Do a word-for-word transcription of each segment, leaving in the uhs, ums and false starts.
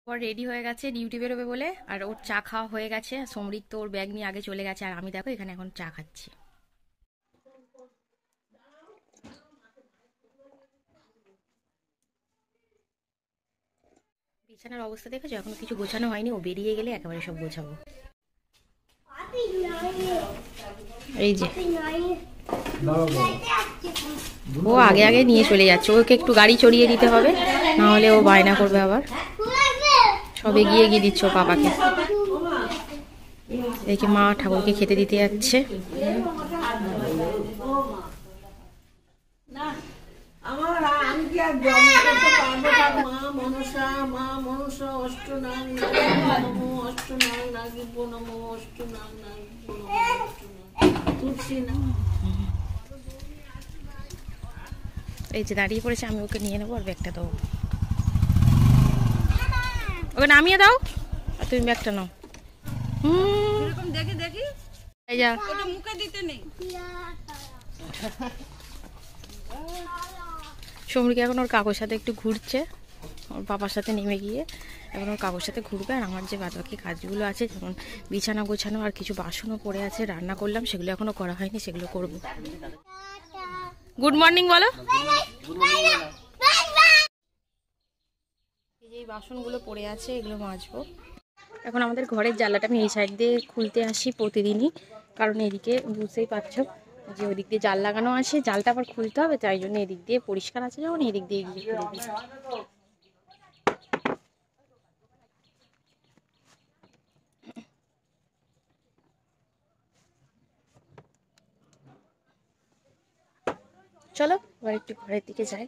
ওর ready হয়ে গেছে duty বেরোবে বলে, আর ওর চা খাওয়া হয়ে গেছে। সমৃদ্ধ তো ওর ব্যাগ নিয়ে আগে চলে গেছে, আর আমি দেখো এখানে এখন চা খাচ্ছি। বিছানার অবস্থা দেখেছো, এখনো কিছু গোছানো হয়নি, ও বেরিয়ে গেলে একেবারে সব গোছাবো। এই যে ও আগে আগে নিয়ে চলে যাচ্ছে, ওকে একটু গাড়ি চড়িয়ে দিতে হবে, না হলে ও বায়না করবে আবার। সব এগিয়ে এগিয়ে দিচ্ছ পাপাকে। দেখি মা ঠাকুরকে খেতে দিতে যাচ্ছে। এই যে দাঁড়িয়ে পড়েছে, আমি ওকে নিয়ে নেবো আর ব্যাগটা দেবো। ওকে নামিয়ে দাও আর তুমি ব্যাগটা নাও। হুম দেখি দেখি এই যা ওটা মুখে দিতে নেই। সমরিকা এখন ওর কাকুর সাথে একটু ঘুরছে, ওর বাবার সাথে নেমে গিয়ে এখন ওর কাকুর সাথে ঘুরবে। আর আমার যে বাদবাকি কাজগুলো আছে, যেমন বিছানা গোছানো আর কিছু বাসনও পড়ে আছে, রান্না করলাম, সেগুলো এখনো করা হয়নি, সেগুলো করব। গুড মর্নিং বলো। এই যে বাসনগুলো পড়ে আছে, এগুলো মাজবো। এখন আমাদের ঘরের জানলাটা আমি এই সাইড দিয়ে খুলতে আসি প্রতিদিনই, কারণ এদিকে বুঝতেই পারছো যে ওদিক দিয়ে জাল লাগানো আছে, জালটা আবার খুলতে হবে, তাই জন্য এদিক দিয়ে পরিষ্কার আছে যখন এদিক দিয়ে গিয়ে খুলে দিই। চলো এবার একটু ঘরের দিকে যাই।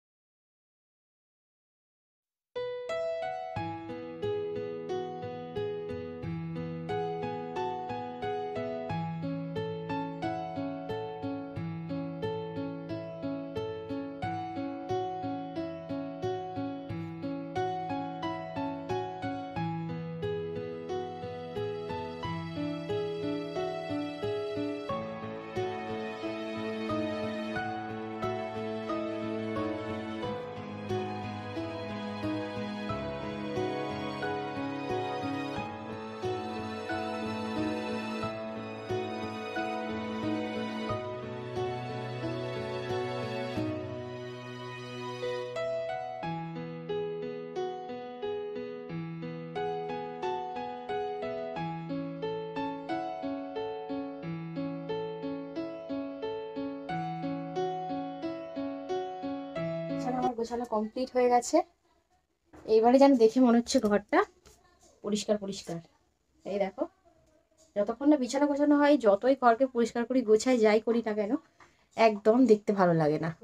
আমার গোছানো কমপ্লিট হয়ে গেছে। এইবারে যেন দেখে মনে হচ্ছে ঘরটা পরিষ্কার পরিষ্কার। এই দেখো, যতক্ষণ না বিছানা গোছানো হয়, যতই ঘরকে পরিষ্কার করি, গোছাই, যাই করি না কেন, একদম দেখতে ভালো লাগে না।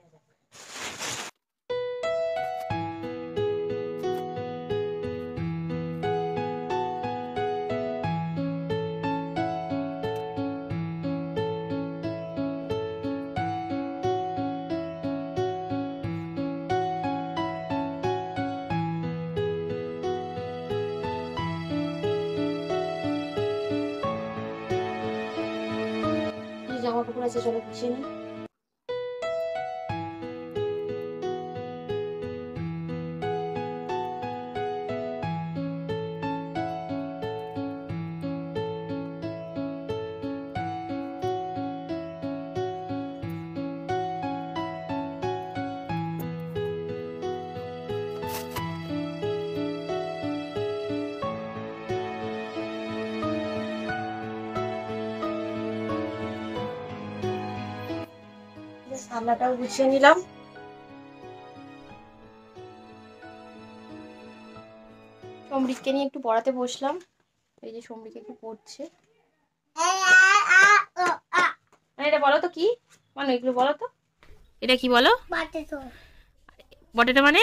জামা কাপড় আছে, চলো গুছিয়ে নিই। রান্নাটাও গুছিয়ে নিলাম। সমৃদ্ধকে নিয়ে একটু পড়াতে বসলাম। এই যে সমৃদ্ধ একটু পড়ছে। এটা বলো তো কি মানে, এগুলো বলো তো, এটা কি বলো? বটেটা মানে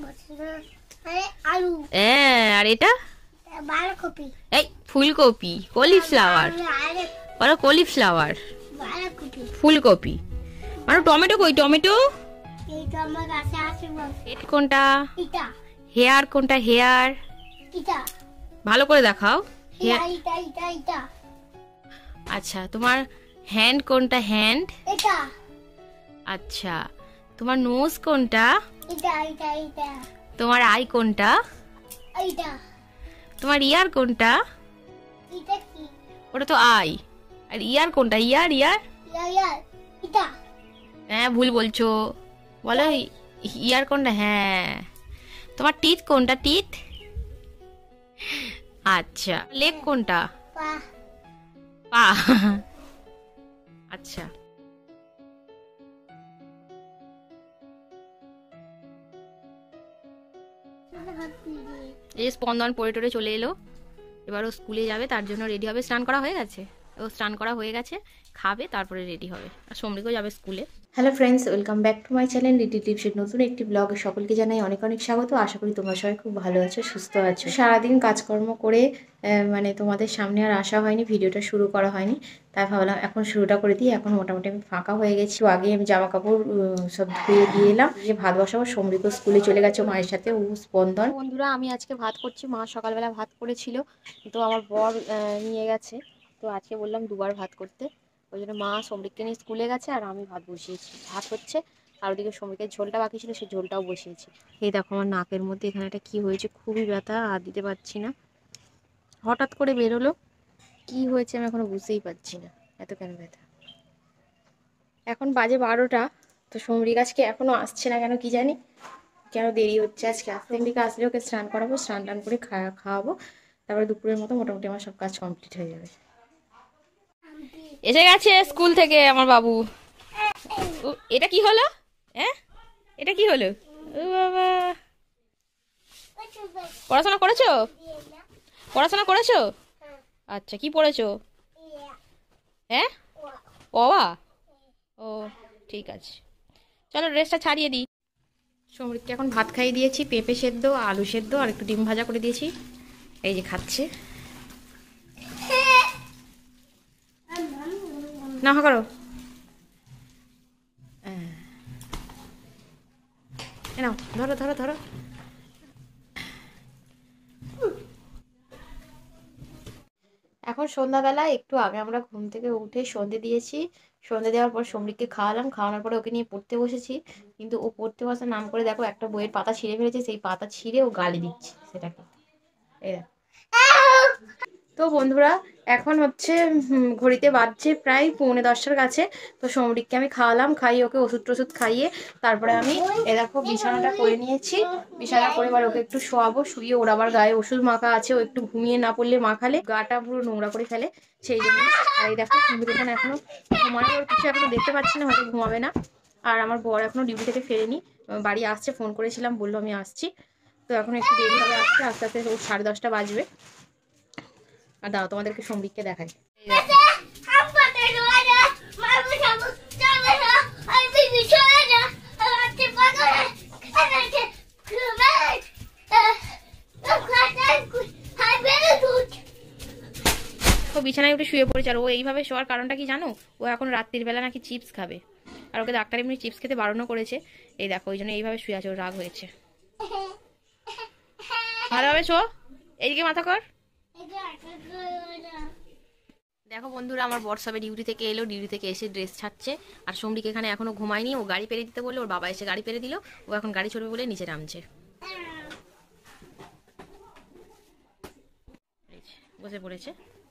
আলু। হ্যাঁ, আর এটা বাঁধাকপি। এই ফুলকপি, কলিফ্লাওয়ার বলো, কলিফ্লাওয়ার, ফুলকপি। মানে টমেটো কই? টমেটো হেড কোনটা? হেয়ার কোনটা? হেয়ার ভালো করে দেখাও। আচ্ছা, তোমার হ্যান্ড কোনটা? হ্যান্ড। আচ্ছা, তোমার নোজ কোনটা? তোমার আই কোনটা? তোমার ইয়ার কোনটা? ওটা তো আই। আর ইয়ার কোনটা? ইয়ার ইয়ার হ্যাঁ ভুল বলছো, বলো ইয়ার কোনটা? হ্যাঁ। তোমার টিথ কোনটা? টিথ। আচ্ছা। লেগ কোনটা? পা। আচ্ছা। এই স্পন্দন পড়ে টরে চলে এলো, এবার ও স্কুলে যাবে, তার জন্য রেডি হবে। স্নান করা হয়ে গেছে, ও স্নান করা হয়ে গেছে, খাবে তারপরে রেডি হবে। আর সমৃকও যাবে স্কুলে। Hello friends, welcome back to my channel little টিপসের নতুন একটি ব্লগে সকলকে জানাই অনেক অনেক স্বাগত। আশা করি তোমরা সবাই খুব ভালো আছো, সুস্থ আছো। সারাদিন কাজকর্ম করে মানে তোমাদের সামনে আর আসা হয়নি, ভিডিওটা শুরু করা হয়নি, তাই ভাবলাম এখন শুরুটা করে দিই। এখন মোটামুটি আমি ফাঁকা হয়ে গেছি। আগে আমি জামা কাপড় সব ধুয়ে দিয়ে এলাম, যে ভাত বসাবো। সমৃদ্ধ স্কুলে চলে গেছে মায়ের সাথে, ও স্পন্দন। বন্ধুরা আমি আজকে ভাত করছি, মা সকালবেলা ভাত করেছিল, তো আমার বর নিয়ে গেছে, তো আজকে বললাম দুবার ভাত করতে। ওই জন্য মা সমৃককে নিয়ে স্কুলে গেছে আর আমি ভাত বসিয়েছি। ভাত হচ্ছে আর ওদিকে সমৃকের ঝোলটা বাকি ছিল, সেই ঝোলটাও বসিয়েছি। এই দেখো আমার নাকের মধ্যে এখানে একটা কী হয়েছে, খুবই ব্যথা, আর দিতে পারছি না। হঠাৎ করে বেরোলো, কি হয়েছে আমি এখনো বুঝতেই পারছি না, এত কেন ব্যথা। এখন বাজে বারোটা, তো সমৃক আজকে এখনো আসছে না কেন কি জানি, কেন দেরি হচ্ছে আজকে। সমৃক আসলে ওকে স্নান করাবো, স্নান টান করে খাওয়া খাওয়াবো, তারপরে দুপুরের মতো মোটামুটি আমার সব কাজ কমপ্লিট হয়ে যাবে। এসে গেছে স্কুল থেকে আমার বাবু। এটা কি হলো? হ্যাঁ এটা কি হলো? ও বাবা, পড়াশোনা করেছো? পড়াশোনা করেছো? আচ্ছা, কি পড়েছো? হ্যাঁ বাবা, ও ঠিক আছে, চলো ড্রেসটা ছাড়িয়ে দিই। সমৃদ্ধকে এখন ভাত খাইয়ে দিয়েছি, পেঁপে সেদ্ধ, আলু সেদ্ধ আর একটু ডিম ভাজা করে দিয়েছি, এই যে খাচ্ছে। না হা করো, নাও ধরো ধরো ধরো। এখন সন্ধ্যাবেলা একটু আগে আমরা ঘুম থেকে উঠে সন্ধে দিয়েছি। সন্ধে দেওয়ার পর সমৃককে খাওয়ালাম, খাওয়ানোর পরে ওকে নিয়ে পড়তে বসেছি। কিন্তু ও পড়তে বসার নাম করে দেখো একটা বইয়ের পাতা ছিঁড়ে ফেলেছে, সেই পাতা ছিঁড়ে ও গালি দিচ্ছে সেটাকে। এই তো বন্ধুরা এখন হচ্ছে ঘড়িতে বাজছে প্রায় পৌনে দশটার কাছে। তো সমৃককে আমি খাওয়ালাম, খাইয়ে ওকে ওষুধ টষুধ খাইয়ে তারপরে আমি এ দেখো বিছানাটা করে নিয়েছি। বিছানা করে এবার ওকে একটু শোয়াবো, শুয়ে ওর আবার গায়ে ওষুধ মাখা আছে, ও একটু ঘুমিয়ে না পড়লে মাখালে গাটা পুরো নোংরা করে ফেলে, সেই জন্য। আর এই দেখো সমৃক এখানে এখনো ঘুমানো, ওর কিছু এখনো দেখতে পাচ্ছি না, হয়তো ঘুমাবে না। আর আমার বর এখনো ডিউটি থেকে ফেরেনি, বাড়ি আসছে, ফোন করেছিলাম, বললো আমি আসছি। তো এখন একটু দেরি হবে আসতে, আস্তে আস্তে ও সাড়ে দশটা বাজবে। আর দাও তোমাদেরকে সমৃককে দেখাই। তো বিছানায় উঠে শুয়ে পড়েছে। আর ও এইভাবে শোয়ার কারণটা কি জানো? ও এখন রাত্রির বেলা নাকি চিপস খাবে, আর ওকে ডাক্তার এমনি চিপস খেতে বারণও করেছে। এই দেখো ওই জন্য এইভাবে শুয়ে আছে, ওর রাগ হয়েছে। ভালোভাবে শো, এইদিকে মাথা কর। দেখো বন্ধুরা আমার বর সবে ডিউটি থেকে এলো, ডিউটি থেকে এসে ড্রেস ছাড়ছে। আর সমৃক এখানে এখনো ঘুমায়নি, ও গাড়ি পেরে দিতে বললো, ওর বাবা এসে গাড়ি পেরে দিল, ও এখন গাড়ি চড়বে বলে নিচে নামছে। বসে পড়েছে,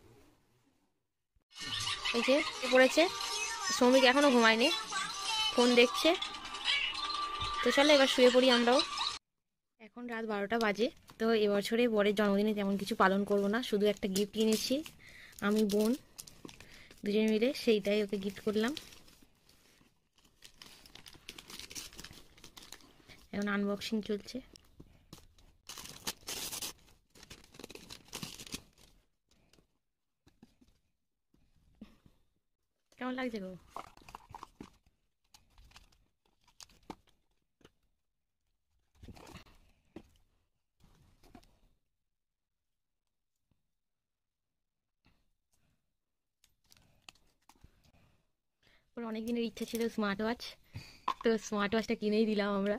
এই যে পড়েছে। সমৃক এখনো ঘুমায়নি, ফোন দেখছে। তো চলো এবার শুয়ে পড়ি আমরাও। এখন রাত বারোটা বাজে। তো এবছরে বরের জন্মদিনে তেমন কিছু পালন করব না, শুধু একটা গিফট কিনেছি আমি বোন দুজনে মিলে, সেইটাই ওকে গিফট করলাম। এখন আনবক্সিং চলছে। কেমন লাগছে গো? ওর অনেক দিনের ইচ্ছা ছিল স্মার্ট ওয়াচ, তো স্মার্ট ওয়াচটা কিনেই দিলাম আমরা।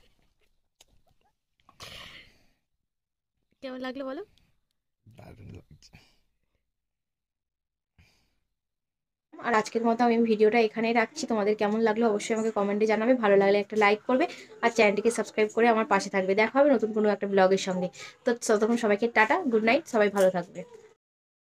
কেমন লাগলো বলো? দারুণ লাগছে। আর আজকের মতো আমি ভিডিওটা এখানেই রাখছি। তোমাদের কেমন লাগলো অবশ্যই আমাকে কমেন্টে জানাবে। ভালো লাগলে একটা লাইক করবে আর চ্যানেলটিকে সাবস্ক্রাইব করে আমার পাশে থাকবে। দেখা হবে নতুন কোনো একটা ব্লগের সঙ্গে। তো ততক্ষণ সবাইকে টাটা, গুড নাইট, সবাই ভালো থাকবে।